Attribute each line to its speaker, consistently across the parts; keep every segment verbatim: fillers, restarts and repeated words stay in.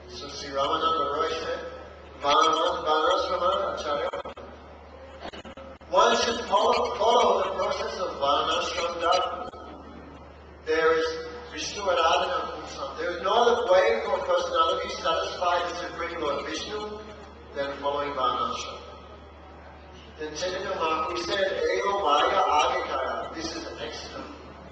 Speaker 1: So Sri Ramananda Roy said, Varnashrama Acharya. One should follow, follow the process of Varnashram Dharma. There is Vishnu Aradhana Pumsam. There is no other way for a personality to satisfy the Supreme Lord Vishnu than following Varnashram. Then Chaitanya Mahaprabhu said, Ego Maya Adhikaya. This is an external.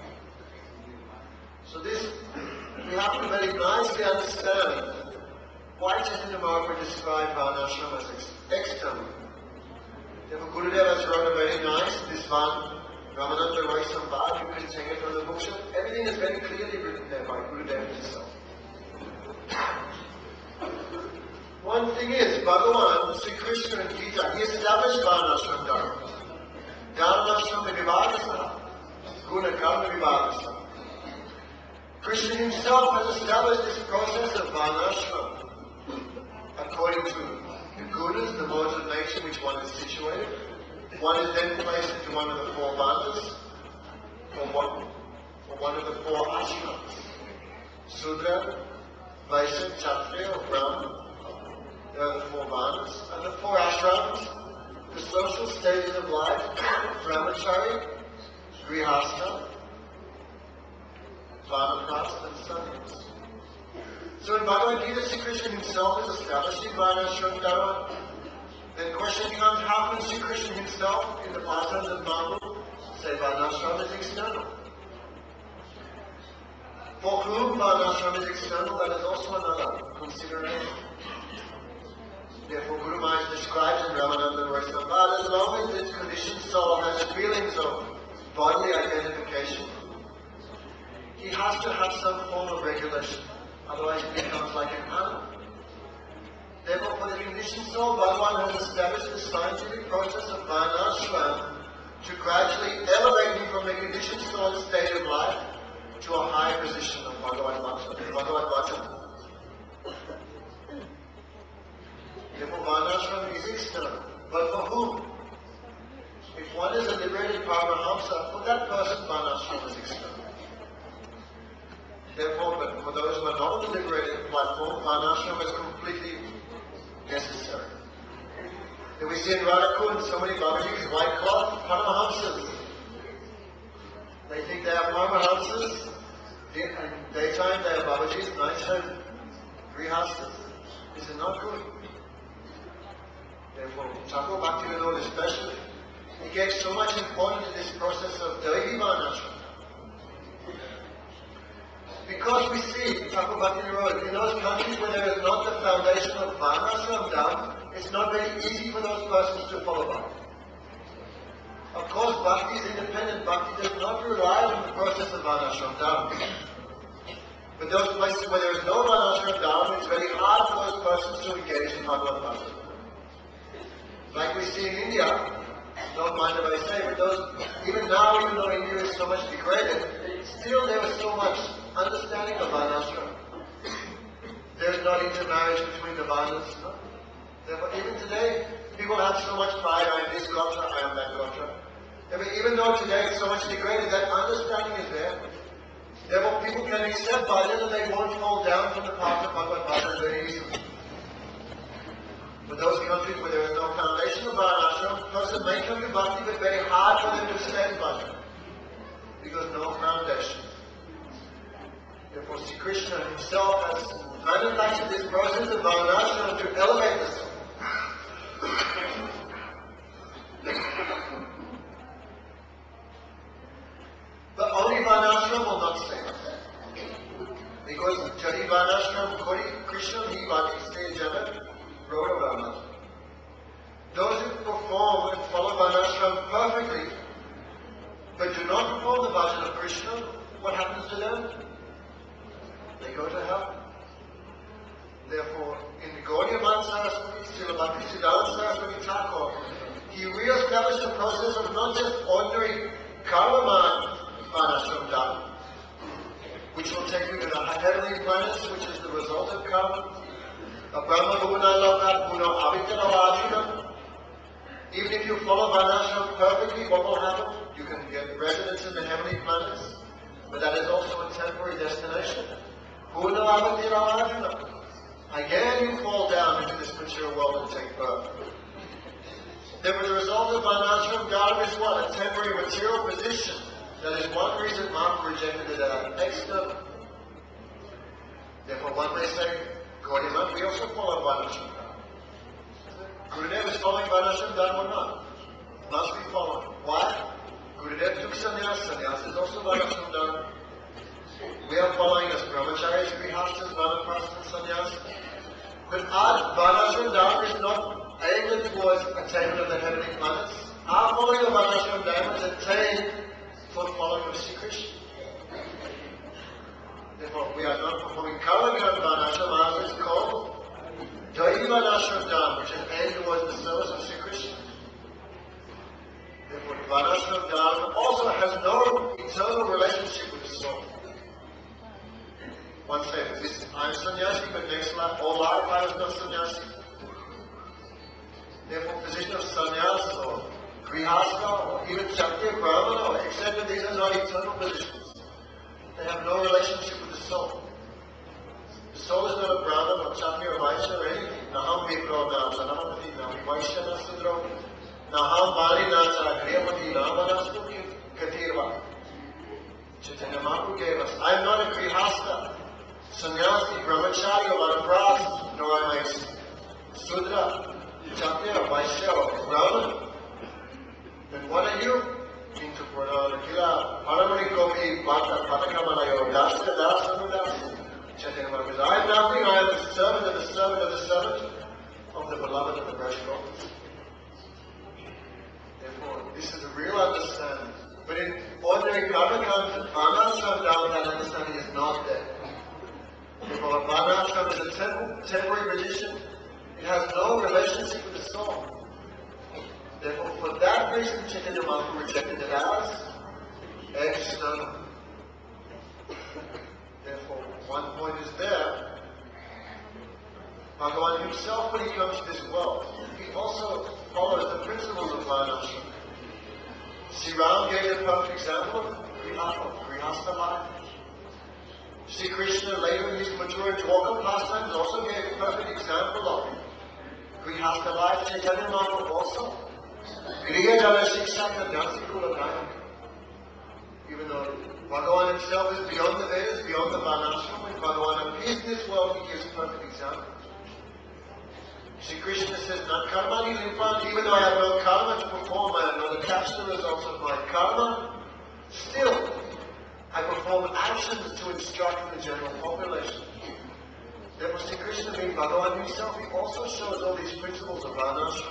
Speaker 1: So this, we have to very nicely understand why Chaitanya Mahaprabhu described Varnashram as ex external. Therefore, Gurudev has wrote a very nice, this one, Ramananda Roy Sambad, you can take it from the bookshelf. Everything is very clearly written there by Gurudev himself. One thing is, Bhagavan, Sri Krishna and Gita, he established Varnashram Dharma. Dharmashram Vivagasa, Guna Karma Vivagasa. Krishna himself has established this process of Varnashram according to the gunas, the modes of nature which one is situated. One is then placed into one of the four bandhas, or one, or one of the four ashrams. Sudra, Vaishya, Kshatriya, or Brahma. There are the four bandhas. And the four ashrams, the social stages of life, Brahmachari, Grihastha, Vanaprastha, and Sannyas. So in Bhagavad Gita, Sri Krishna himself is establishing Varnashram Dharma. Then the question becomes, how can Sri Krishna himself, in the pastimes of Mahaprabhu, say Varnashram is external? For whom Varnashram is external, that is also another consideration. Therefore, Guru Maharaj describes in Ramananda Roy Sambad, as long as this conditioned soul has feelings of bodily identification, he has to have some form of regulation. Otherwise it becomes like an animal. Therefore, for the conditioned soul, Bhagavan has established the scientific process of Varnashram to gradually elevate him from the conditioned soul state of life to a higher position of Bhagavad Vachana. Therefore, Varnashram is external. But for whom? If one is a liberated Paramahamsa, for that person, Varnashram is external. Therefore, but for those who are not on the liberated platform, Varnashram is completely necessary. Then we see in Radhakund so many Babajis, white cloth, Paramahamsas. They think they are Paramahamsas, and daytime they are Babajis, nighttime Grihastas. This is not good. Therefore, Thakur Bhaktivinoda especially, he gave so much importance to this process of Devi Varnashram. Because we see, Thakur Bhaktivinoda, in those countries where there is not the foundation of Varnashram Dharma, it's not very easy for those persons to follow Bhakti. Of course, Bhakti is independent. Bhakti does not rely on the process of Varnashram Dharma. But those places where there is no Varnashram Dharma, it's very hard for those persons to engage in Bhagavad Bhakti. Like we see in India, don't mind if I say, but those, even now, even though India is so much degraded, still there is so much understanding of Varnashram. There is not intermarriage between the Varnas. No? Therefore, even today, people have so much pride, I am this Gotra, I am that Gotra. Therefore, even though today it's so much degraded, that understanding is there. Therefore, people can accept bhajan and they won't fall down from the path of Bhagavad Bhajan very easily. But those countries where there is no foundation of Varnashram, a person may come to Bhakti, but very hard for them to stay in bhajan. Because no foundation. Therefore, Sri Krishna himself has manufactured this process of Varnashram to elevate the soul. But only Varnashram will not stay like that. Because Jari Varnashram Kori Krishna Hi Vati Stay Jagat Roda Varnashram. Those who perform and follow Varnashram perfectly, but do not perform the bhajan of Krishna, what happens to them? They go to hell. Therefore, in the Gaudiya Math Saraswati, Srila Bhaktisiddhanta Saraswati Thakur, he re-established the process of not just ordinary karma Varnashram Dharma, which will take you to the heavenly planets, which is the result of karma. A Brahma Guna Loka Guna Avittana. Even if you follow Varnashram perfectly, what will happen? You can get residence in the heavenly planets, but that is also a temporary destination. And again you fall down into this material world and take birth. Therefore, the result of Varnashram Dharma is what? A temporary material position. That is one reason Mahaprabhu rejected it as external. Therefore, one may say, Gaudiya, we also follow Varnashram Dharma. Gurudev is following Varnashram Dharma or not? Must be following. Why? Gurudev took sannyas. Sannyas is also Varnashram Dharma. We are following as brahmacharis, grihastas, vanaprasthas, sannyas. But our Varnashram Dharma is not aimed towards attainment of the heavenly planets. Our following of Varnashram Dharma is attained for following of Sri Krishna. Therefore, we are not performing Karmakan Varnashram, as it's called Daiva Varnashram Dharma, which is aimed towards the service of Sri Krishna. Therefore, Varnashram Dharma also has no eternal relationship with the soul. One says, this, I am sannyasi, but next life, all life I was not sannyasi. Therefore, position of sannyas or grihasta or even Kshatriya, Brahmana, or et cetera, these are not eternal positions. They have no relationship with the soul. The soul is not a Brahman or Kshatriya or Vaishya or anything. Naham Vipro na Janamati na Vaishya na Sudro. Naham Bali na Chagriyamati na Vanastu Katirva. Chaitanya Mahaprabhu gave us. I am not a grihasta, sannyasi, brahmachari, or vanaprastha, nor am I a Sudra, Kshatriya, Vaishya, or Brahman. Then what are you? Into Purana Kila, Paramani Kopi, Bhakta, Patakamayo, Dasta, Dasta, Dasta. Chaitanya Mahaprabhu says, I am nothing, I am the servant of the servant of the servant of the beloved of the Vaishnava. Therefore, this is a real understanding. But in ordinary Karmakanta, Varnashram Dharma, that understanding is not there. Therefore, Varnashram is a temp temporary position. It has no relationship with the soul. Therefore, for that reason, Chaitanya Mahaprabhu rejected it as external. Therefore, one point is there. Bhagavan himself, when he comes to this world, he also follows the principles of Varnashram. Sri Ram gave the perfect example of Grihastha life. Sri Krishna, later in his mature Dwaka pastimes, also gave a perfect example of Grihastha life. Chaitanya Mahaprabhu also. Griya Jala Shiksha Jnansi Kula Dhyana. Even though Bhagavan himself is beyond the Vedas, beyond the Varnashram, when Bhagavan appears in this world, he gives perfect examples. Sri Krishna says, Not karma ni limpan, even though I have no karma to perform, I am not attached to the results of my karma, still, I perform actions to instruct the general population. Therefore, Sri Krishna, being Bhagavan himself, he also shows all these principles of Varnashram.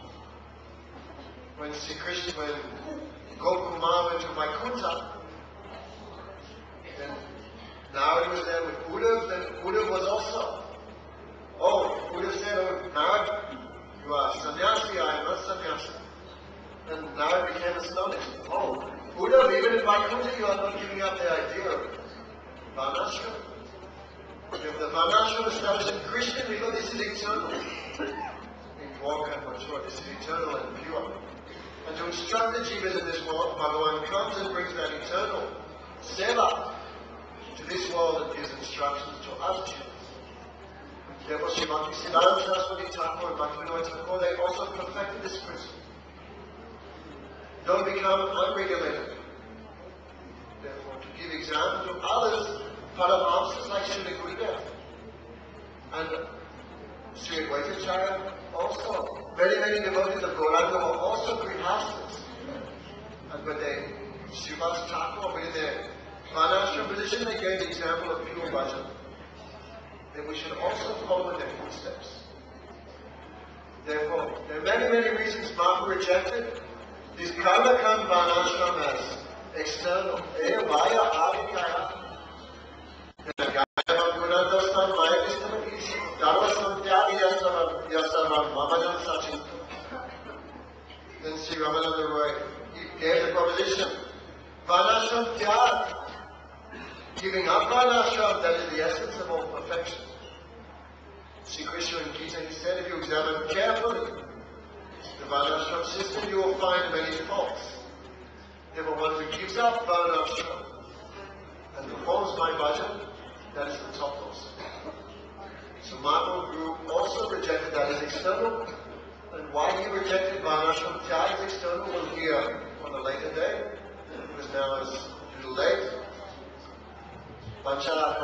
Speaker 1: When Sri Krishna, when Gokumar went to Vaikuntha, then now he was there with Uddhav, then Uddhav was also. Oh, Uddhav said, oh, now you are sannyasi, I am not sannyasi. And now it became astonished. Oh, Uddhav, even in Vaikuntha, you are not giving up the idea of Varnashram. If the Varnashram established in Krishna, because this is eternal. In Dwaka and Mathura, this is eternal and pure. And to instruct the jivas in this world, Bhagavan comes and brings that eternal seva to this world and gives instructions to us jivas. Therefore, Sri Bhakti Siddhanta Saraswati Thakur and Bhakti Vinod Thakur, they also perfected this principle. Don't become unregulated. Therefore, to give example to others, Paramahamsas like Srila Gurudev and Sri Advaitacharya also. Many, many devotees of Gauranga were also grihastas. And when they, Srivas Thakur, when in their Varnashram position, they gave the example of pure bhajan. Then we should also follow in their footsteps. Therefore, there are many, many reasons Mahaprabhu rejected this Karmakam Varnashram as external. Vaya Adikaya. Then Sri Ramananda Roy, he gave the proposition, Varnashram Tyag, giving up Varnashram, that is the essence of all perfection. Sri Krishna in Gita, he said, if you examine carefully the Varnashram system, you will find many faults. Therefore, one who gives up Varnashram and performs my bhajan, that is the top dose. So Mahaprabhu also rejected that as external. And why he rejected Varnashram Tyag as external, we'll hear on a later day, because now it's too late. Vancha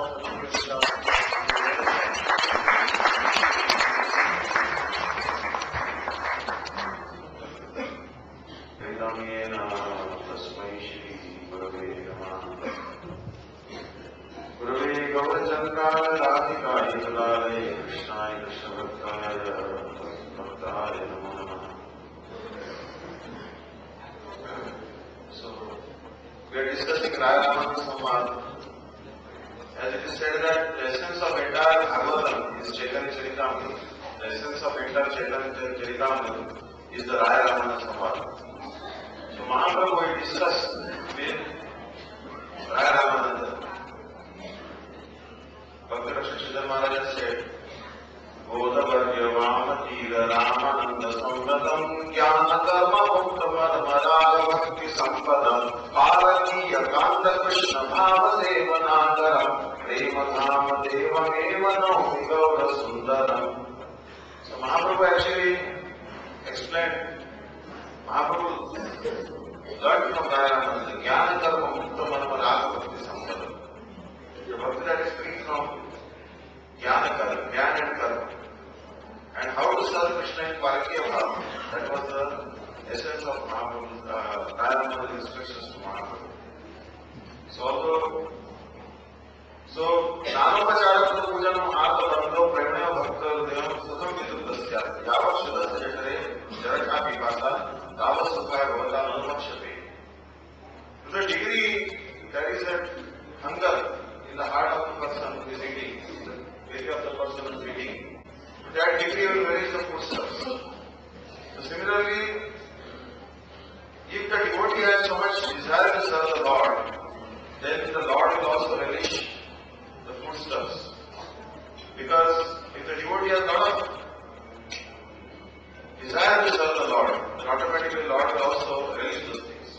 Speaker 2: So, we are discussing Raya Samvad. As it is said that the essence of entire Bhagavatam is Chaitanya Charitamrita. The essence of entire Chaitanya Charitamrita is the Raya Ramana Samvad. So Mahaprabhu will discuss with Raya Ramananda. Bhakti Rakshak Maharaj said, Godavarya Vamatira Ramananda Samvatam Jnana Karma Muktamar Marada Bhakti Sampadam Parakiya Kanda Krishna Bhava Devanagaram Prema Dhama Devam Eva Naumi Gaura Sundaram. So Mahaprabhu actually explained, Mahaprabhu learned from Ramananda Jnana Karma Muktamar Marada Bhakti Sampadam. The bhakti that is free from Jnana Karma, Jnana and Karma. And how to serve Krishna in Parakiya Bhava. That was the essence of Mahaprabhu's, uh, Ramananda's instructions to Mahaprabhu. So although, so, Nanopachara Pujanam Artha Bandho Premaya Bhakta Hridayam Sukham Vidruddhasya Yavat Shuddha Sajatare Jaraka Pipasa Tavat Sukhaya Bhavata Nanupakshate. To the degree there is a hunger in the heart of the person who is eating, the belly of the person who is eating, to that degree will vary the foodstuffs. So similarly, if the devotee has so much desire to serve the Lord, then the Lord will also relish the foodstuffs. Because if the devotee has a lot of desire to serve the Lord, then automatically the Lord will also relish those things.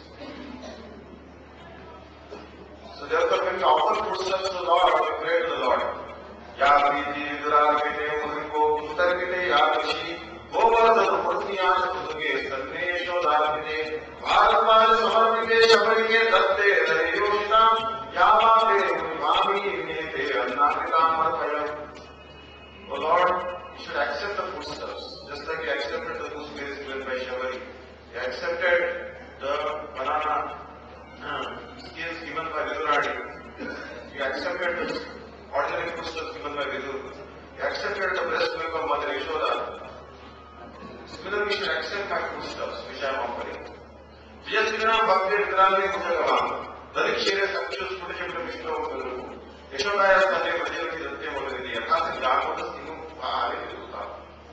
Speaker 2: So therefore, when we offer foodstuffs to the Lord, we pray to the Lord. Ya priti vidragite mudriko utargite ya rishi govardhan murtiyana kuduge sarnesho dhargite bharatmaj samarpite shabarike datte hariyoshita yamate mami nete annakitam arpayam. O Lord, you should accept the foodstuffs, just like you accepted the gooseberries given by Shabari. You accepted the banana uh, skins given by Viduradi. You accepted the ordinary foodstuffs given by Vidur. You accepted the breast milk of Mother Yashoda. Similarly, we should accept my foodstuffs which I am offering. Jaya Srinam Bhakti Vidrali Mujagavam. Darik Shere Sakshus Pudachapta Vishnu Guru. Yashodaya Sane Prajavati Datte Modanidi. Yakasa Jagoda Sinu Pahari Viduta.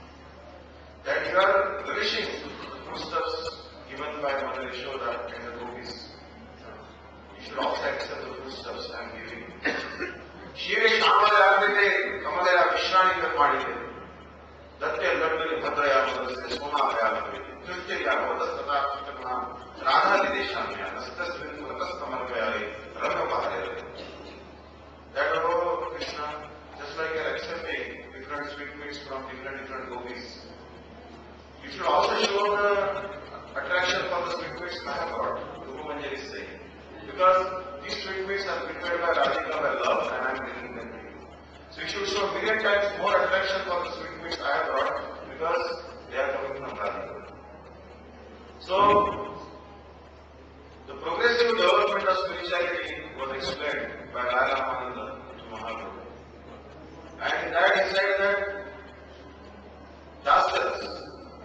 Speaker 2: That you are relishing the foodstuffs given by Mother Yashoda and the gopis. You should also accept the foodstuffs I am giving. Shire Shamadayagate, Kamadaya Vishrani Padide. Datte Ladvili Bhadraya Madase Soma Hayalame. Nritya Yavodas Tata Chitakana, Radha Lideshanya, Nastas Vindratas Kamarvayari, Ranga Bahare. That about Krishna, just like you are accepting different sweetmeats from different different gopis, you should also show the attraction for the sweetmeats I have brought, Rupa Manjari is saying. Because these sweetmeats are prepared by Radhika by love and I am bringing them to you. So you should show a million times more attraction for the sweetmeats I have brought because they are coming from Radhika. So, the progressive development of spirituality was explained by Raya Ramananda to Mahaprabhu. And in that he said that Dasaras,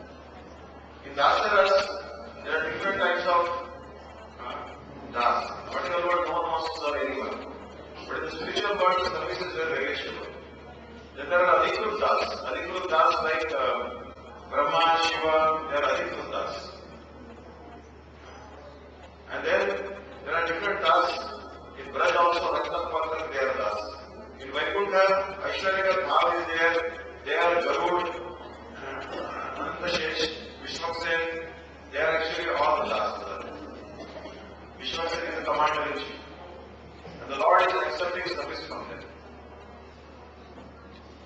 Speaker 2: in Dasaras there are different types of uh, Das. Material world, no one wants to serve anyone. But in the spiritual world, the service is very relishable. Then there are Adhikrut Das. Adhikrut Das like uh, Brahma, Shiva, they are Adhikrut Das. And then there are different Das. In Braj also, Rakta Patra, they are Das. In Vaikuntha, Aishwarya Bhav is there. They are Garud, Anantashesh, Vishwaksen. They are actually all the Das. Vishwaksen is the commander in chief. And the Lord is accepting service from them.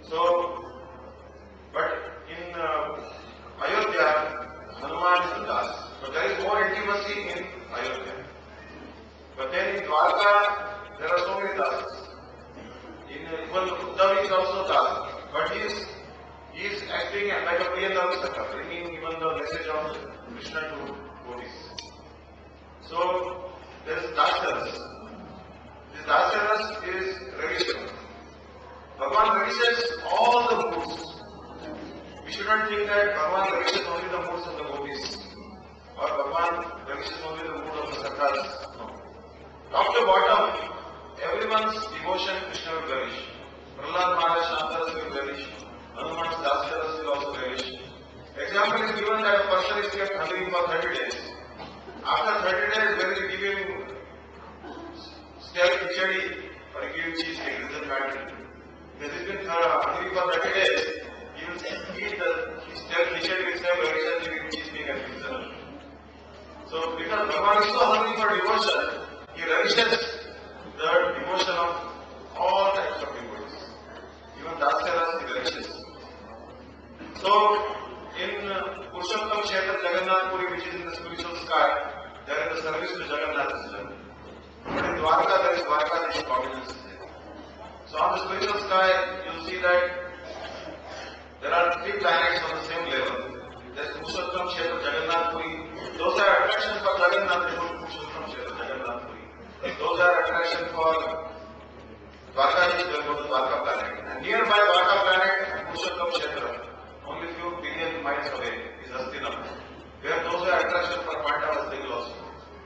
Speaker 2: So, but in uh, Ayodhya, Hanuman is the Das. But there is more intimacy in Ayodhya. But then in Dwarka, there are so many Dasas. In uh, even Uddhav is also Das. But he is, he is acting like a Priyandavisaka, bringing even the message of Krishna to devotees. So, there is Dasaras. This Dasaras is relation. Bhagavan relishes all the moods. We should not think that Bhagavan relishes only the moods of the gopis or Bhagavan relishes only the mood of the sakhas. No. Top to bottom, everyone's devotion Krishna will relish. Prahlad Maharaj Shantaras will relish. Hanuman's Dasaras will also relish. Example is given that a person is kept hungry for thirty days. After thirty days, when you give him stale khichdi or you give him cheesecake, it doesn't matter. Because he's been hungry for thirty days, he will eat the stale khichdi with same religion, he will cheesecake and pizza. So, because Bhagavan is so hungry for devotion, he relishes the devotion of all types of devotees. Even Dasaras he relishes. So, in uh, Purushottam Kshetra Jagannath Puri, which is in the spiritual sky, there is a service to Jagannath Puri. But in Dwarka, there is Dwarkadish prominence there. So on the spiritual sky, you will see that there are three planets on the same level. There is Purushottam Kshetra Jagannath Puri. Those are attractions for Jagannath, they go to Purushottam Kshetra Jagannath Puri. Those are attractions for Dwarkadish, they go to Dwarka planet. And nearby Dwarka planet and Purushottam Kshetra, only few billion miles away is Hastinapur, where those are attractions for Pandavas, they will also.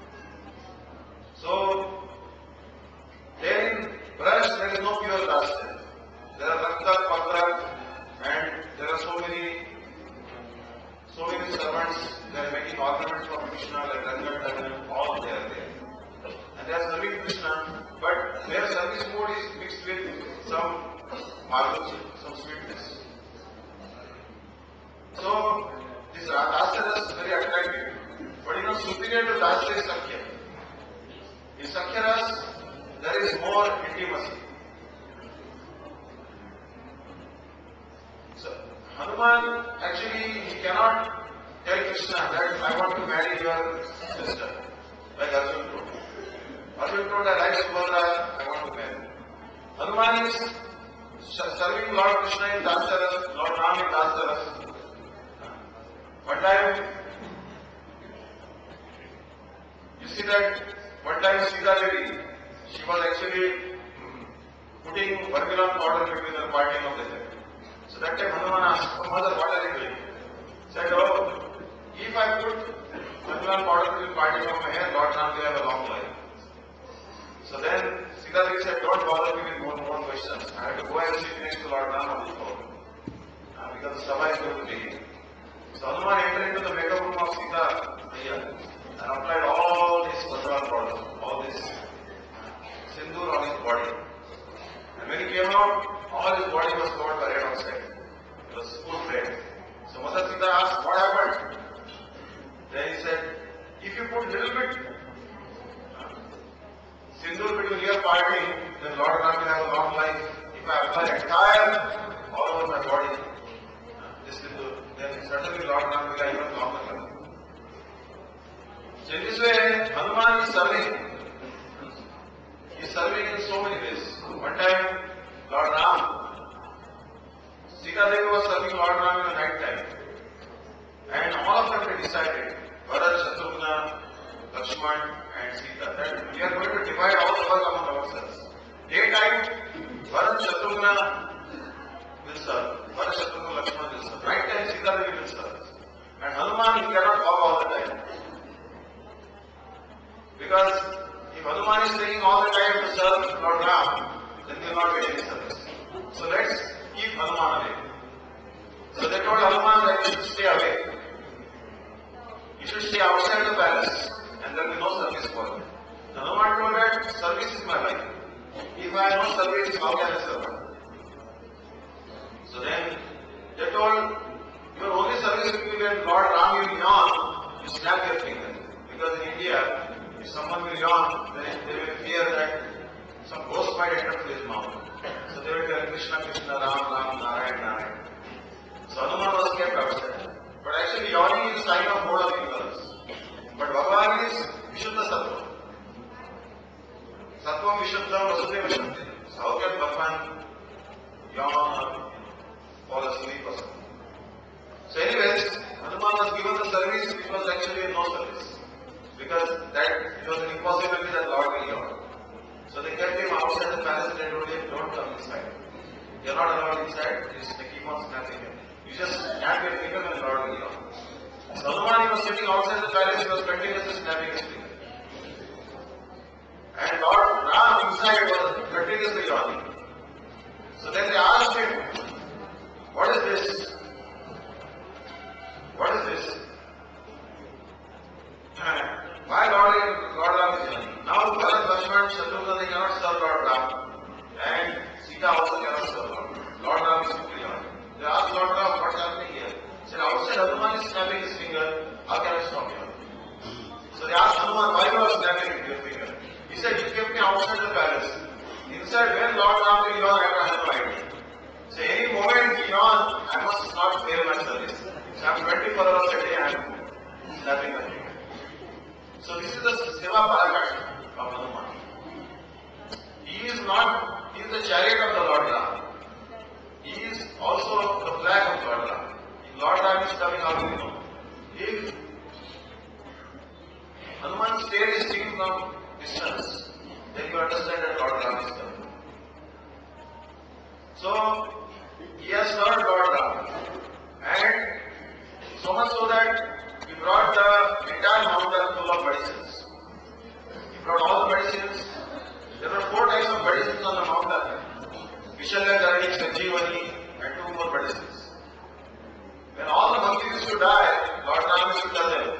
Speaker 2: So, there in Braj, there is no pure caste there. There are Rakta, Patra, and there are so many, so many servants, they are making ornaments for Krishna, like Rangat, and all they are there. And they are serving Krishna, but their service mode is mixed with some marvelous, some sweetness. So, this Dasaras is very attractive. But you know, superior to Dasara is Sakhya. In Sakhyaras, there is more intimacy. So, Hanuman, actually, he cannot tell Krishna that I want to marry your sister, like Arjuna told. Arjuna told that I, Subhadra, I want to marry. Hanuman is serving Lord Krishna in Dasaras, Lord Ram in Dasaras. One time, you see that one time Sita Devi, she was actually putting Varmilan powder between her parting of the hair. So that time Hanuman asked, oh, mother, what are you doing? Said, oh, if I put Varmilan powder between parting of my hair, Lord Ram will have a long life. So then Sita Devi said, don't bother me with more, more questions. I have to go and sit next to Lord Ram on the throne. Uh, because the Sabha is going to begin. So Hanuman entered into the makeup room of Sita and applied all this Varmilan powder, all this sindoor on his body. And when he came out, all his body was covered by red oxide. It was full red. So Mother Sita asked, what happened? Then he said, if you put little bit sindoor between your parting, then Lord Ram will have a long life. If I apply entire all over my body, this sindoor, then certainly Lord Ram will have even longer life. So in this way, Hanuman is serving. He is serving in so many ways. One time, Lord Ram, Sita Devi was serving Lord Ram in the night time. And all of them they decided, Bharat, Shatrugna, Lakshman and Sita, that we are going to divide all the work among ourselves. Daytime, Bharat, Shatrugna will serve. Bharat, Shatrugna, Lakshman will serve. Night time, Sita Devi will serve. And Hanuman, he cannot walk all the time. Because if Hanuman is taking all the time to serve Lord Ram, then they will not get any service. So let's keep Hanuman away. So they told Hanuman that he should stay away. He should stay outside the palace and there will be no service for him. Hanuman told that service is my life. If I have no service, how can I serve her? So then they told, your only service will be when Lord Ram will yawn, you snap your finger. Because in India, if someone will yawn, then they will fear that some ghost might enter through his mouth. So they will tell Krishna, Krishna, Ram, Ram, Narayana. kind of mode of ignorance. But Bhagavan is Vishuddha Sattva. Sattvam Vishuddha Vasudeva Shakti. So how can Bhagavan yawn or fall asleep or something? So anyways, Hanuman was given the service which was actually no service. Because that it was an impossibility that Lord will yawn. So they kept him outside the palace and they told him, don't come inside. You are not allowed inside, they keep on snapping him. You just snap your finger and Lord will yawn. So Hanuman was sitting outside the palace, he was continuously snapping his finger. And Lord Ram inside was continuously yawning. So then they asked him, what is this? What is this? Why Lord, Lord Ram is yawning? Now Bharat, Lakshman, Shatrugna, they cannot serve Lord Ram. And Sita also cannot serve Lord. Lord Ram is simply yawning. They asked Lord Ram, what's happening here? He said, outside Hanuman is snapping his finger. How can I stop him? So they asked Hanuman, why you are snapping your finger? He said, you kept me outside the palace. Inside, when Lord Ram will yawn, I have no idea. So any moment he yawns, I must not fail my service. So I am twenty-four hours a day, I am snapping my finger. So this is the Seva Parakat of Hanuman. He is not, he is the chariot of the Lord Ram. He is also the flag of Lord Ram. If Lord Ram is coming, how do we know? If Hanuman stayed his team from distance, then you understand that Lord Ram is coming. So, he has served Lord Ram. And so much so that he brought the entire mountain full of medicines. He brought all the medicines. There were four types of medicines on the mountain. Vishalya, Karani, Sanjeevani, and two more medicines. When all the monkeys used to die, Lord Ram used to tell them,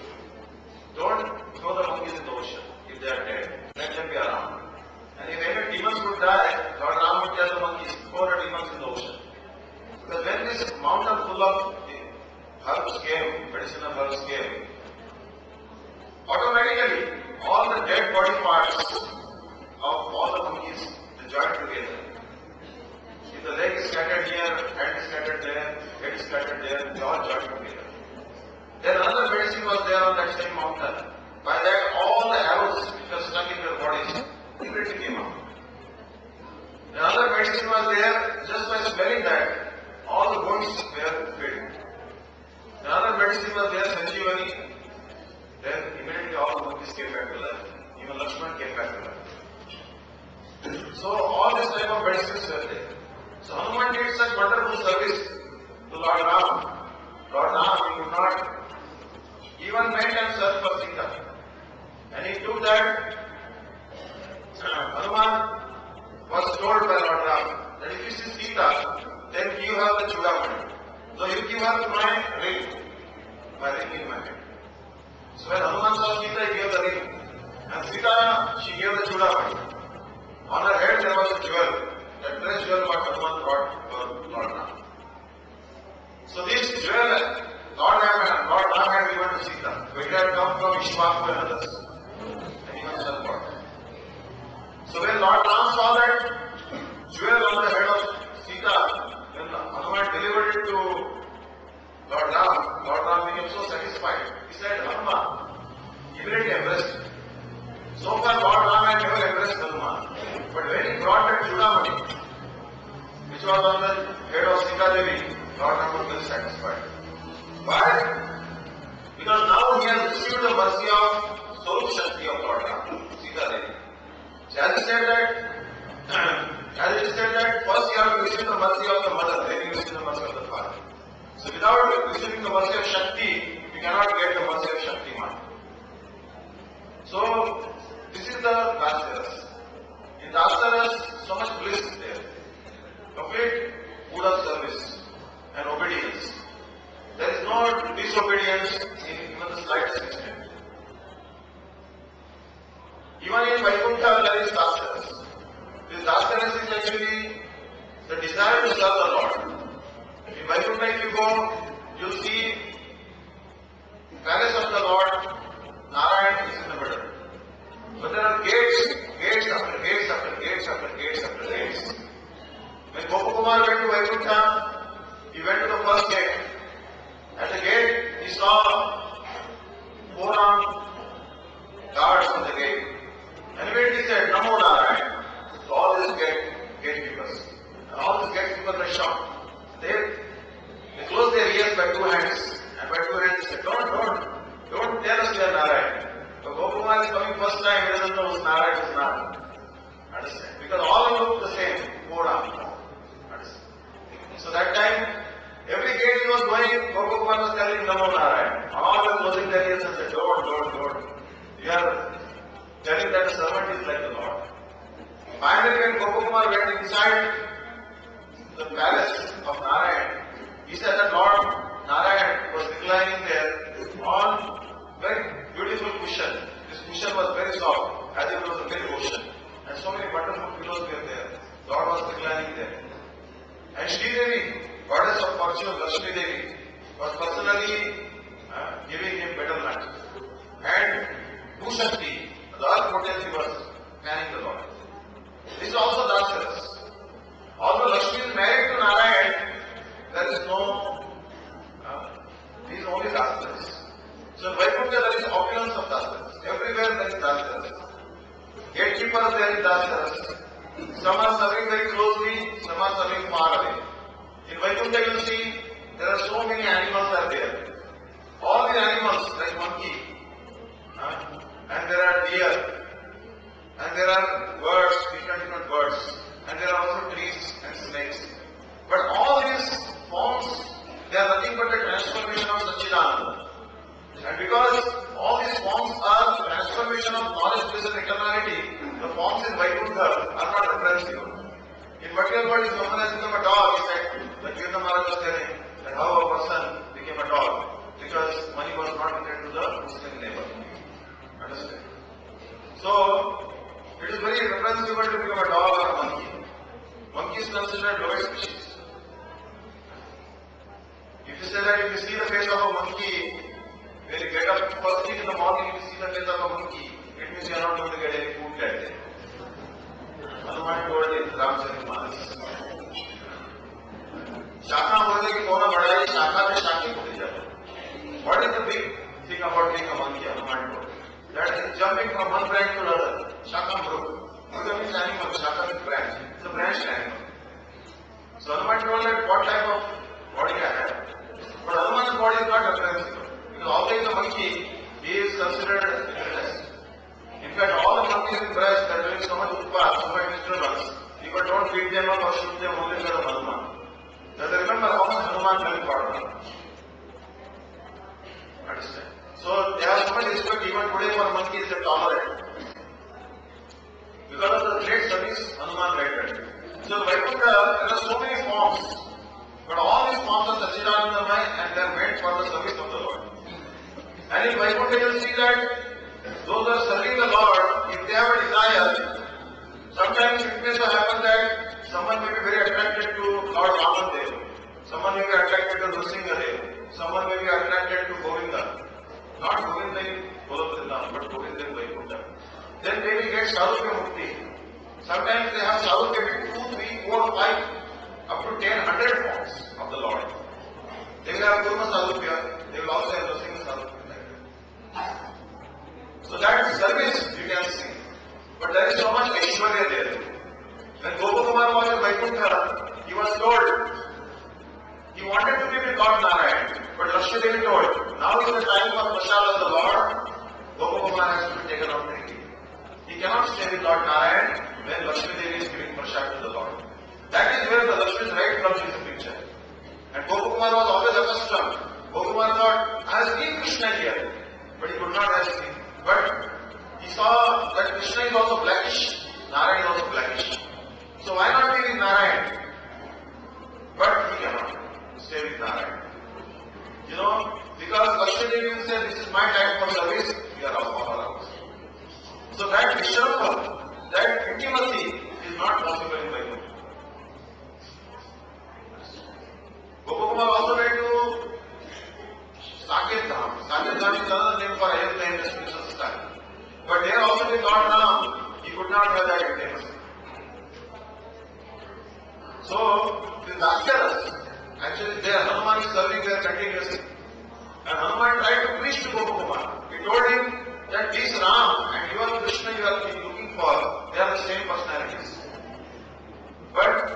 Speaker 2: don't throw the monkeys in the ocean if they are dead. Let them be around. And if any demons would die, Lord Ram would tell the monkeys, throw the demons in the ocean. Because when this mountain full of herbs came, medicinal herbs came, automatically all the dead body parts of all the monkeys, they joined together. If the leg is scattered here, hand is scattered there, head is scattered there, they all joined together. Then another medicine was there on that same mountain. By that, all the arrows which were stuck in their bodies immediately came out. Another medicine was there, just by smelling that, all the wounds were filled. Another medicine was there, Sanjeevani. Then immediately all the monkeys came back to life. Even Lakshman came back to life. So all this type of medicines were there. So Hanuman did such wonderful service to Lord Ram. Lord Ram, he could not even went and searched for Sita. And he took that, uh, Hanuman was told by Lord Ram that if you see Sita, then give her the Chudamani. So you give her my ring, my ring in my hand. So when Hanuman saw Sita, he gave the ring. And Sita, she gave the Chudamani. On her head there was a jewel, that dress jewel what Hanuman brought for Lord Ram. So this jewel, Lord Ram, Lord Ram had given to Sita. So it had come from Ishmael and others. And even son brought. So when Lord Ram saw that jewel on the head of Sita, when Hanuman delivered it to Lord Ram, Lord Ram became so satisfied. He said, Hanuman, immediately embraced it. So far Lord Ram had never embraced Hanuman. But when he brought that Chudamani, which was on the head of Sita Devi, Lord Ram was very satisfied. Why? Because now he has received the mercy of Swarup Shakti of Lord Ram, Sita Devi. So as he said that, as it is said that first you have to receive the mercy of the mother, then you receive the mercy of the father. So without receiving the mercy of Shakti, you cannot get the mercy of Shaktiman. So this is the Dasaras. In Dasaras, so much bliss is there. Complete mood of service and obedience. There is no disobedience in even the slightest extent. Even in Vaikuntha, there is Dasaras. This Dasaras is actually the desire to serve the Lord. In Vaikuntha, if you go, you will see palace of the Lord, Narayan is in the middle. But there are gates, gates after gates after gates after gates after gates. When Gopakumar went to Vaikuntha, he went to the first gate. At the gate, he saw four armed guards on the gate. And immediately said, Namo Narayan. So all these gate, gatekeepers. And all these gatekeepers were shocked. They, they closed their ears by two hands. And by two hands said, don't, don't, don't tell us you are Narayan. So Gopakumar is coming first time, he doesn't know who's Narayan, who's not. Understand? Because all look the same, four armed. Understand? So that time, every gate he was going, Gopakumar was telling Namo Narayan. All were closing their ears and said, don't, don't, don't. You are telling that the servant is like the Lord. Finally, when Gopakumar went inside the palace of Narayan, he said that Lord Narayan was reclining there on very beautiful cushion. This cushion was very soft, as if it was a very ocean. And so many wonderful pillows were there. Lord was reclining there. And Sri Devi, goddess of fortune, Lakshmi Devi, was personally uh, giving him betel nut. And Bhushakti, the earth potency, was carrying the Lord. This is also Dasaras. Although Lakshmi is married to Narayan, there is no, uh, he is only Dasaras. So in Vaikuntha there is opulence of Dasaras. Everywhere there is Dasaras. Gatekeepers there is Dasaras. Some are serving very closely, some are serving far away. In Vaikuntha you see, there are so many animals are there. All the animals, like monkey, uh, and there are deer, and there are birds, different different birds, and there are also trees and snakes. But all these forms, they are nothing but a transformation of Satchidananda. And because all these forms are transformation of knowledge, bliss and eternality, the forms in Vaikuntha are not referenceable. In material world, if someone has become a dog, he said, like Kirtan Maharaj was telling, that how a person became a dog, because money was not given to the Muslim neighbor. Understand? So, it is very referenceable to become a dog or a monkey. Monkey is considered lowest species. If you say that if you see the face of a monkey, when you get up first thing in the morning, if you see the face of a monkey, it means you are not going to get any food that day. Hanuman told in Ramcharitmanas. Shaka बोलने की कोना बढ़ाई, शाखा में शाखी खुली जाए. What is the big thing about being a monkey? Hanuman told. That is jumping from one branch to another. Shaka broke. Mruga means animal, Shaka means branch. It's a branched animal. So Hanuman told that what type of body I have. But Hanuman's body is not referenceable. Because although he is a monkey, he is considered blessed. In fact, all the monkeys in Braj are doing so much utpath, so much disturbance. People don't beat them up or shoot them only because of Hanuman. Does they remember how much Hanuman really fought for them? Understand? So they have so much respect even today for monkeys, they tolerate. Because of the great service Hanuman rendered. So in Vaikuntha, there are so many forms. But all these forms are Satchidanandamaya and they are meant for the service of the Lord. And in Vaikuntha you will see that those who are serving the Lord, if they have a desire, sometimes it may so happen that someone may be very attracted to Lord Vamandev, someone may be attracted to Nrsingadev, someone may be attracted to Govinda. Not Govinda in Golapatidam, but Govinda in Vaikuntha. Then they will get Sarupya Mukti. Sometimes they have Sarupya with two, three, four, five, up to ten, hundred forms of the Lord. They will have Kurma Sarupya, they will also have Nrsinga Sarupya. So that service you can see. But there is so much Aishwarya there. When Gopakumar was in Vaikuntha, he was told, he wanted to be with Lord Narayan, but Lakshmi Devi told, now is the time for Prasad of the Lord, Gopakumar has to be taken out drinking. He cannot stay with Lord Narayan when Lakshmi Devi is giving Prasad to the Lord. That is where the Lakshmi's right comes into the picture. And Gopakumar was always accustomed. Gopakumar thought, I have seen Krishna here, but he could not have seen. But he saw that Krishna is also blackish, Narayan is also blackish. So why not be with Narayan? But he cannot stay with Narayan. You know, because Lakshmi Devi will say, this is my time for service, we are all ours. So that Vishrampa, that intimacy is not possible in Vaikuntha. Gopakumar also went to Saket Dham. Saket Dham is another name for Ayodhya in the spiritual style. But there also with Lord Ram, he could not have that intimacy. So, the Dasaras, actually there, Hanuman is serving there continuously. And Hanuman tried to preach to Gopakumar. He told him that this Ram and your Krishna you are looking for, they are the same personalities. But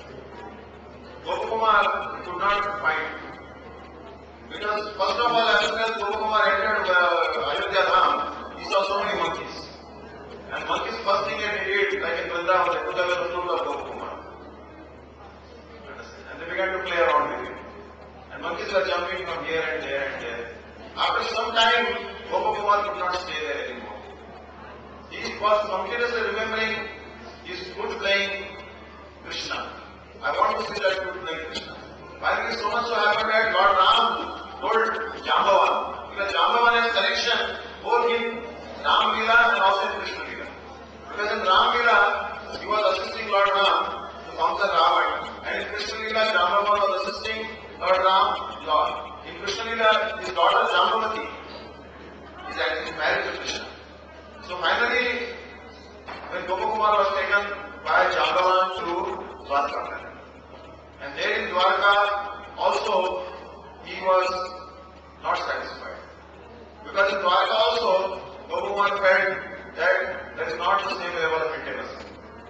Speaker 2: Gopakumar could not find it. Because first of all, as soon as Gopakumar entered uh, Ayodhya Ram, he saw so many monkeys. And monkeys first thing that he did, like in Vrindavan, they took away the flute of Gopakumar. And they began to play around with it. And monkeys were jumping from here and there and there. After some time, Gopakumar could not stay there anymore. He was continuously remembering his flute playing Krishna. I want to see that flute playing Krishna. Finally, so much so happened that Lord Ram told Jambavan, because Jambavan has connection both in Ram Leela and also in Krishna Leela. Because in Ram Leela, he was assisting Lord Ram to conquer Ravan, and in Krishna Leela, Jambavan was assisting Lord Ram, Lord. In Krishna Leela, his daughter Jambavati is actually married to Krishna. So finally, when Gopakumar was taken by Jambavan to Dwarka, and there in Dwarka also he was not satisfied. Because in Dwarka also Gopakumar felt that there is not the same level of intimacy.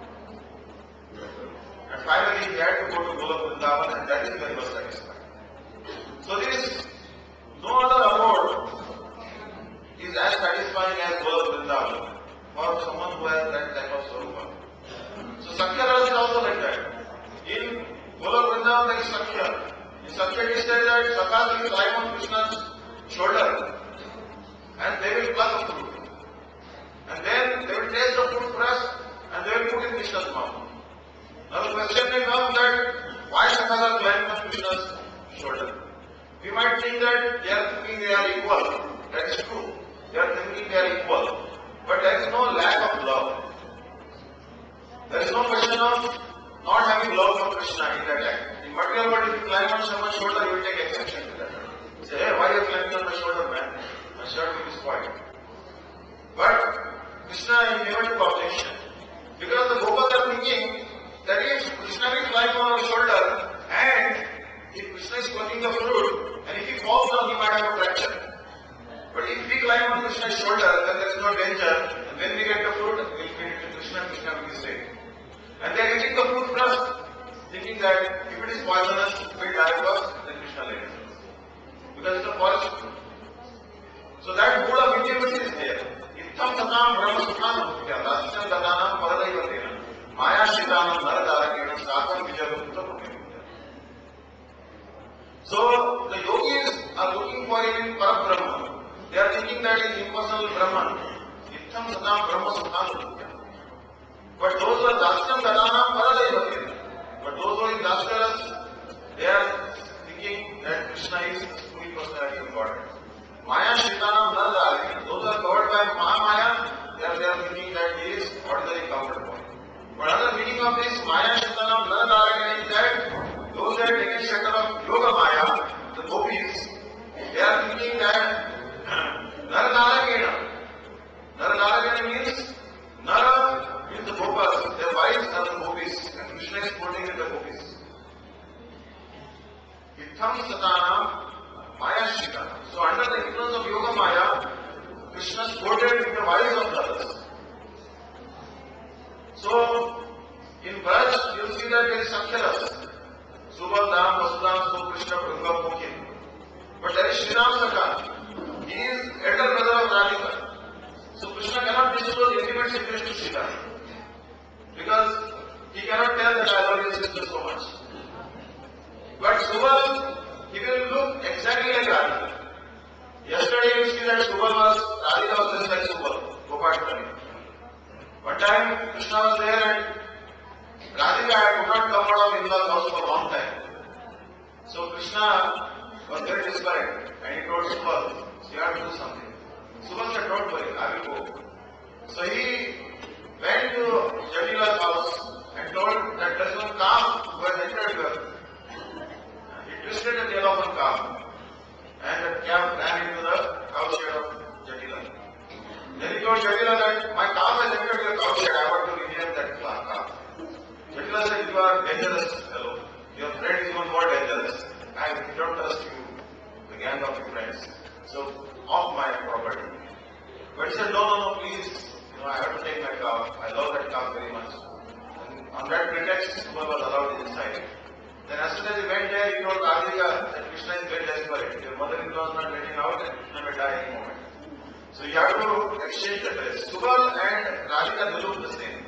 Speaker 2: And finally he had to go to Golok Vrindavan, and that is where he was satisfied. So there is no other abode is as satisfying as Golok Vrindavan for someone who has that type of Swarupa. So Sakhya Ras is also like that. In Golok Vrindavan there is Sakhya. In Sakhya it is said that Sakhas will climb on Krishna's shoulder and they will pluck a fruit. And then they will taste the fruit first and they will put in Krishna's mouth. Now the question may come that why Sakhas are climbing on Krishna's shoulder? We might think that they are thinking they are equal. That is true. They are thinking they are equal. But there is no lack of love. There is no question of not having love for Krishna in that act. In material world, if you climb on someone's shoulder, you will take exception to that. You say, hey, why are you climbing on my shoulder, man? My shirt will be spoiled. But Krishna is never to objection. Because the Gopas are thinking that if Krishna will climb on our shoulder and if Krishna is plucking the fruit and if he falls down, he might have a fracture. But if we climb on Krishna's shoulder, then there is no danger. And when we get the fruit, we will feed it to Krishna, Krishna will be safe. And they are eating the fruit first, thinking that if it is poisonous, we will die first, then Krishna later. Because it's a forest fruit. So that mood of intimacy is there. Ittham satam brahma sukhanam mukya rastam dadanam paradaivatena maya shitanam naradarakena sakam vijayavutta punyamukya. So the yogis are looking for even Parabrahma. They are thinking that is impersonal Brahman. Ittham satam brahma sukhanam mukya. But those who are Dastam Dadanam Paradaivatena. But those who are in Dastaras, they are thinking that Krishna is the supreme personality of Godhead. Maya Shitanam Naradharani. Those who are covered by Mahamaya, they are, they are thinking that he is ordinary covered boy. But another meaning of this Maya Shitanam Naradharani is that those who are taken shelter of Yoga Maya, the gopis, they are thinking that Naradarakena. Naradarakena means Nara means the Gopas, their wives are the gopis, and Krishna is sporting with the gopis. Itham Satanam Maya Shikana. So under the influence of Yoga Maya, Krishna sported with the wives of the others. So in Braj, you will see that there is Sakhyaras. Subhadram, Vasudam, So Krishna, Prabhupada, Mukhi. But there is Shriram Sakha. He is elder brother of Radhika. So Krishna cannot disclose intimate secrets to Sita. Because he cannot tell that I love your sister so much. But Subal, he will look exactly like Radhika. Yesterday you see that Subal was, Radhika was just like Subal, Gopatani. One time Krishna was there and Radhika could not come out of Indra's house for a long time. So Krishna was very desperate and he told Subal, you have to do something. Subal said, don't worry, I will go. So he went to Jatila's house and told that there is one calf who has entered here. He twisted the tail of one calf and the calf ran into the cowshed of Jatila. Then he told Jatila that my calf has entered your cowshed, I want to rename that calf. Jatila said, you are dangerous fellow. Your friend is even more dangerous. I don't trust you, the gang of your friends. day he told Radhika that Krishna is very desperate. Your mother-in-law is not getting out and Krishna may die any moment. So you have to exchange the dress. Subal and Radhika, they look the same.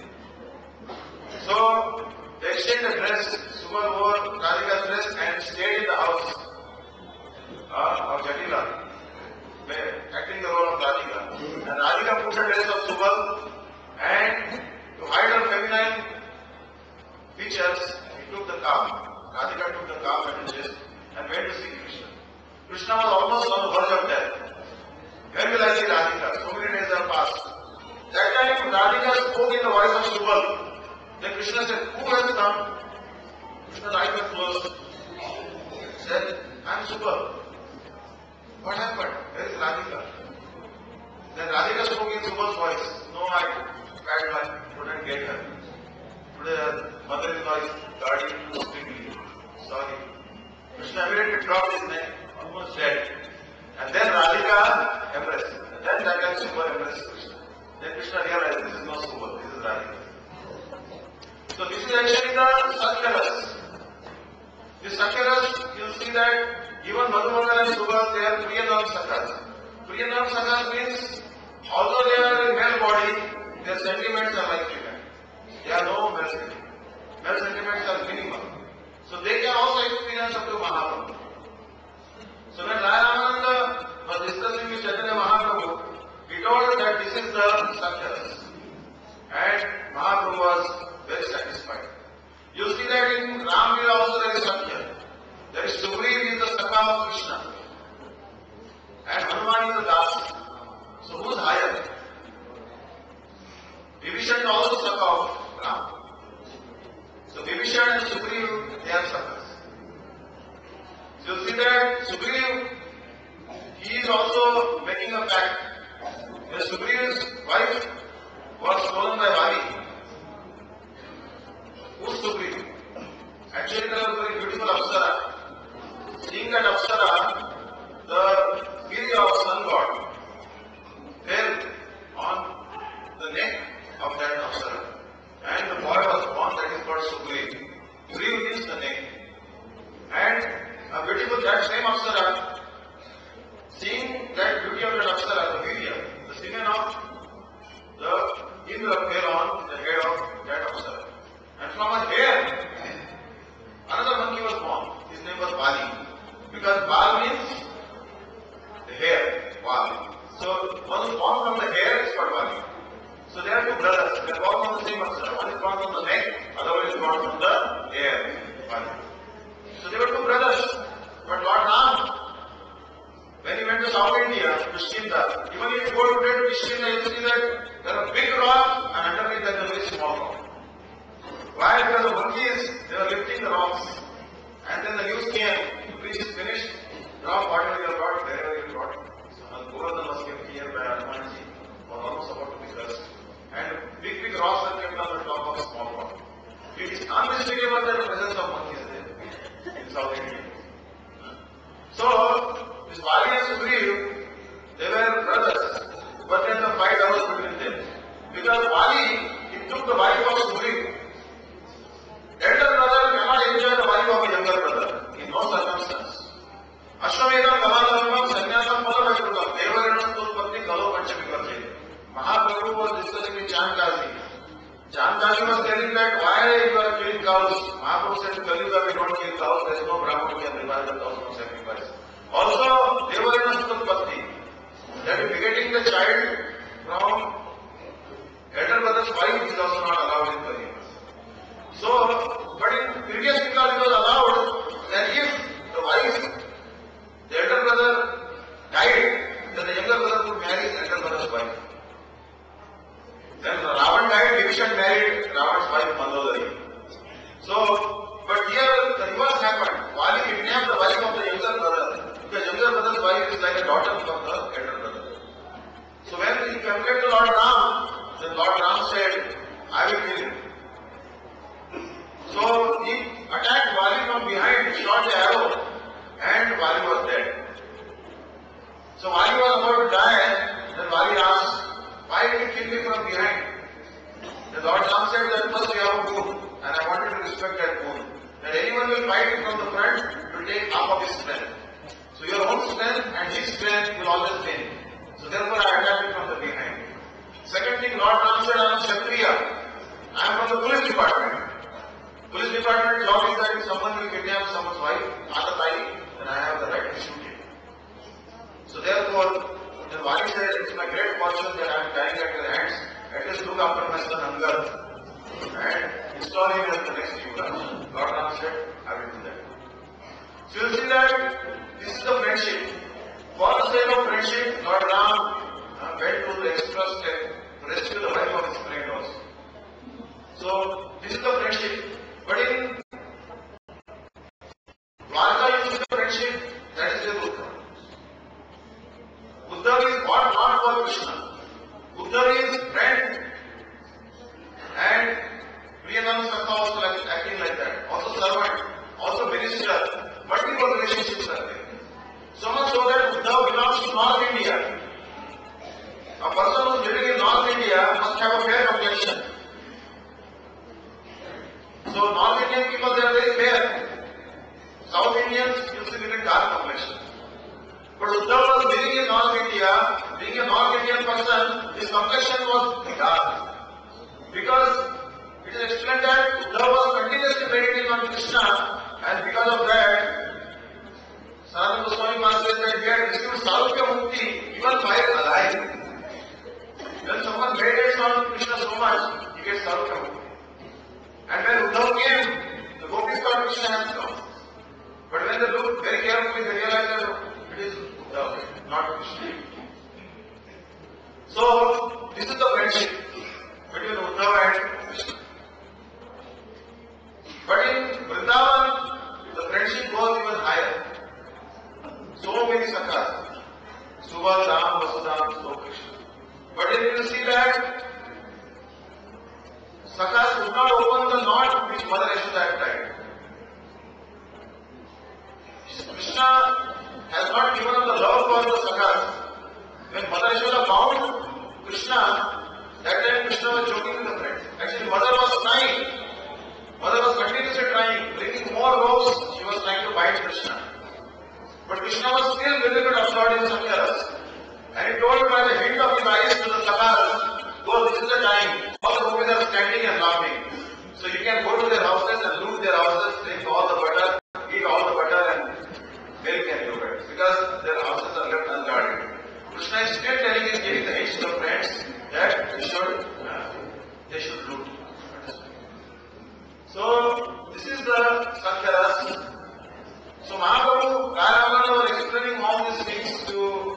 Speaker 2: So they exchanged the dress. Subal wore Radhika's dress and stayed in the house uh, of Jatila, acting the role of Radhika. And Radhika put the dress of Subal and to hide her feminine features, he took the calf. Radhika took the calf and his chest and went to see Krishna. Krishna was almost on the verge of death. When will I see Radhika? So many days have passed. That time Radhika spoke in the voice of Subal. Then Krishna said, who has come? Krishna's eyes were closed. He said, I am Subal. What happened? Where is Radhika? Then Radhika spoke in Subal's voice. No, I bad luck, couldn't get her. Today her mother-in-law is guarding strictly. Sorry. Krishna immediately dropped his neck, almost dead. And then Radhika embraced. And then that time Subal embraced Krishna. Then Krishna realized this is not Subal, this is Radhika. So this is actually the Sakyaras. This Sakyaras, you will see that even Madhumangal and Subal, they are Priyanam Sakhas. Priyanam Sakhas means, although they are in male body, their sentiments are like female. They are no male sentiments. Male sentiments are minimal. So they can also experience up to Mahaprabhu. So when Ramananda was discussing with Chaitanya Mahaprabhu, he told that this is the Sakyaras. And Mahaprabhu was very satisfied. You see that in Ramlila also there is Sakya. There is Sugriv is the Sakha of Krishna. And Hanuman is the Das. So who is higher? Vibhishan is also Sakha of Ram. So Vibhishan and Sugriv, they are Sakhas. So you see that Sugriv, he is also making a pact. When Sugriv's wife was stolen by Vali. Who's Sugriv? Actually, there was a very beautiful Apsara. Seeing that Apsara, the Virya of sun god fell on the neck of that Apsara. And the boy was born, that is called Sugriv. Sugriv means the neck. And a beautiful, that same Apsara, seeing that beauty of that Apsara, the Virya, the semen of the Indra fell on the head of that Apsara. And from a hair, another monkey was born. His name was Bali. Because Bal means the hair, Bal. So one is born from the hair is called Bali. So they are two brothers. They are born from the same Apsara. One is born from the neck, other one is born from the hair, Bali. So they were two brothers. But Lord Ram, when he went to South India, Kishkinda, even if you go today to Kishkinda, you see that there are big rocks and underneath there is a very small rock. Why? Because the monkeys, they were lifting the rocks. And then the news came, the preach is finished, drop whatever you have got, wherever you got. So Govardhan was kept here by Hanumanji, was almost about to be crushed. And big, big rocks are kept on the top of a small rock. It is unmistakable that the presence of monkeys is there in South India. So, this Vali and Sugriv, they were brothers, but then the fight arose between them. Because Vali, he took the wife of Sugriv. Elder brother cannot enjoy the wife of a younger brother in no circumstance. Ashwamedam Gavadharmam Sannyasam Palavaikrukam Devaranam Tulpatni Kalo Panchami Karje. Mahaprabhu was discussing with Jankaji. Jankaji was telling that why you are killing cows. Mahaprabhu said, Kaliyuga we don't kill cows, there is no Brahman who can revive the cows from sacrifice. Also, Devaranam Tulpatni, that is begetting the child from elder brother's wife is also not allowed in Kali. So, but in previous because it was allowed that if the wife, the elder brother died, then the younger brother could marry his elder brother's wife. Then Ravan died, Vibhishan married Ravan's wife Mandodari. So, but here the reverse happened. Vali kidnapped the wife of the younger brother, because younger brother's wife is like a daughter of the elder brother. So when he came to Lord Ram, then Lord Ram said, I will kill him. So he attacked Vali from behind, shot the arrow, and Vali was dead. So Vali was about to die, then Vali asked, why did you kill me from behind? The Lord Ram said that first you have a boon, and I wanted to respect that boon. That anyone will fight it from the front, take half of his strength. So your own strength and his strength will always win. So therefore I attacked it from the behind. Second thing, Lord Ram said, I am Kshatriya. I am from the police department. Police department job is that if someone will kidnap someone's wife, Atatai, then I have the right to shoot him. So therefore, then Vali said, it's my great fortune that I am dying at your hands. At least look after my son Angad and install him as the next Yuvraj. Lord Ram said, I will do that. So you see that this is the friendship. For the sake of friendship, Lord Ram uh, went to the extra step to rescue the wife of his friend also. So this is the friendship. But in Dwarka you see the friendship, that is the Uddhav. Uddhav is what not for Krishna. Uddhav is friend and Priyanam Santa also like, acting like that. Also servant, also minister. Multiple relationships are there. So much so that Uddhav belongs to North India. A person who is living in North India must have a fair complexion. So North Indian people, they are very fair. South Indians used to live in dark complexion. But Uddhav was living in North India, being a North Indian person, his complexion was dark. Because it is explained that Uddhav was continuously meditating on Krishna, and because of that, Sanatana Goswami Maharaj says that he had received Sarupya Mukti even while alive. When someone meditates on Krishna so much, he gets Sarupya Mukti. And when Uddhav came, the gopis thought Krishna has come. But when they looked very carefully, they realized that it is Uddhav, not Krishna. So, this is the friendship between Uddhav and Krishna. But in Vrindavan, the friendship goes even higher. So many sakhas. Subal, Vasudam, so Krishna. But then you will see that sakhas could not open the knot which Mother Yashoda had tied. Krishna has not given us the love for the sakhas. When Mother Yashoda found Krishna, that time Krishna was joking with the friends. Actually, Mother was trying. Mother was continuously trying, bringing more ropes. She was trying to bite Krishna. But Krishna was still very good absorbed in Sakhyaras. And he told by the hint of his eyes to the sakhas, go, this is the time. All the gopis are standing and laughing. So you can go to their houses and loot their houses, drink all the butter, eat all the butter and milk and yogurt. Because their houses are left unguarded. Krishna is still telling his, giving the hints to the friends that they should, uh, they should loot. So this is the Sakhyaras. So Mahaprabhu, Raya was explaining all these things to,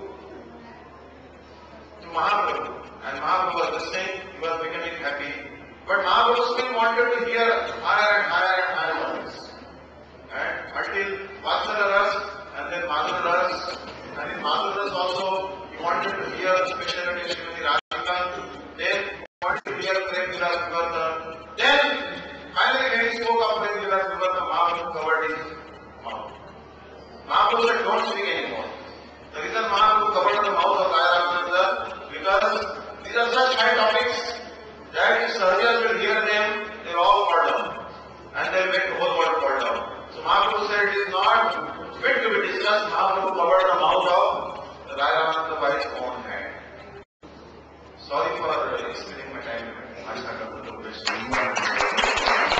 Speaker 2: to Mahaprabhu. And Mahaprabhu was listening, he was becoming happy. But Mahaprabhu still wanted to hear higher and higher and higher voices. And until Vatsala Ras and then Madhura Ras. And in Madhura Ras also, he wanted to hear speciality Srimati Radhika. Then he wanted to hear Prem Vilas Vivarta. Then finally when he spoke of Prem Vilas Vivarta, Mahaprabhu covered his mouth. Mahaprabhu said, don't speak anymore. The reason Mahaprabhu covered the mouth of Raya Ramananda, because these are such high topics that if Sahajas will hear them, they will all fall down. And they will make the whole world fall down. So Mahaprabhu said it is not fit to be discussed. Mahaprabhu covered the mouth of Raya Ramananda by his own hand. Sorry for uh, extending my time. I started with the question.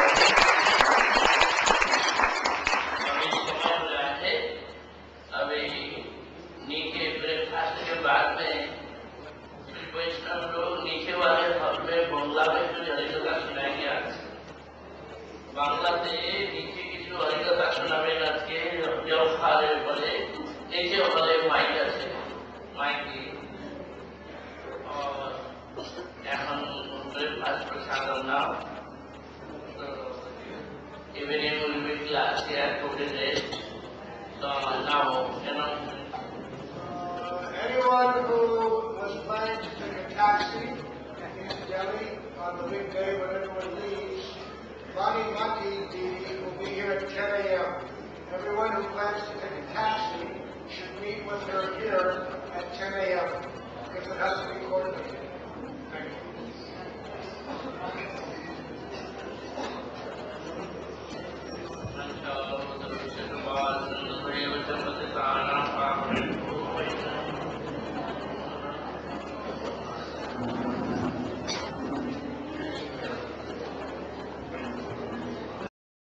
Speaker 3: अभी नीचे breakfast के बाद में वैष्णव लोग नीचे वाले hall में बांग्ला में जो हरिकथा सुनाएंगे आज बांग्ला से नीचे की जो हरिकथा सुनाবেন আজকে জলখারে বলে नीचे वाले মাইক আছে মাইক और এখন ब्रेकफास्ट प्रसाद नाउ तो evening will be class here today